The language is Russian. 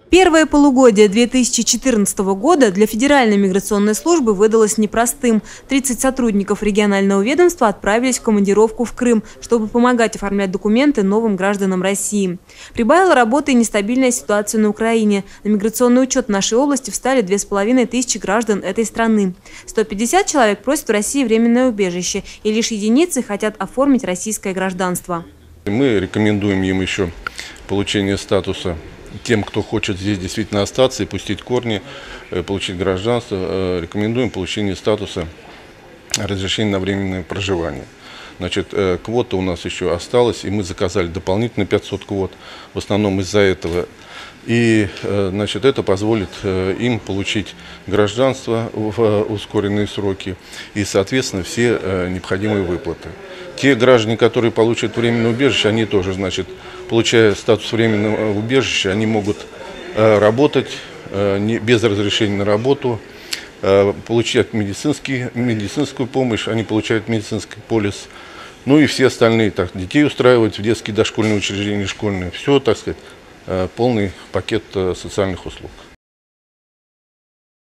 Первое полугодие 2014 года для Федеральной миграционной службы выдалось непростым. 30 сотрудников регионального ведомства отправились в командировку в Крым, чтобы помогать оформлять документы новым гражданам России. Прибавила работа и нестабильная ситуация на Украине. На миграционный учет в нашей области встали 2500 граждан этой страны. 150 человек просят в России временное убежище, и лишь единицы хотят оформить российское гражданство. Мы рекомендуем им еще получение статуса тем, кто хочет здесь действительно остаться и пустить корни, получить гражданство. Рекомендуем получение статуса разрешения на временное проживание. Значит, квота у нас еще осталась, и мы заказали дополнительно 500 квот, в основном из-за этого. И значит, это позволит им получить гражданство в ускоренные сроки и, соответственно, все необходимые выплаты. Те граждане, которые получат временное убежище, они тоже, значит, получая статус временного убежища, они могут работать без разрешения на работу, получать медицинскую помощь, они получают медицинский полис, ну и все остальные, так, детей устраивать в детские дошкольные учреждения, школьные, все, так сказать, полный пакет социальных услуг.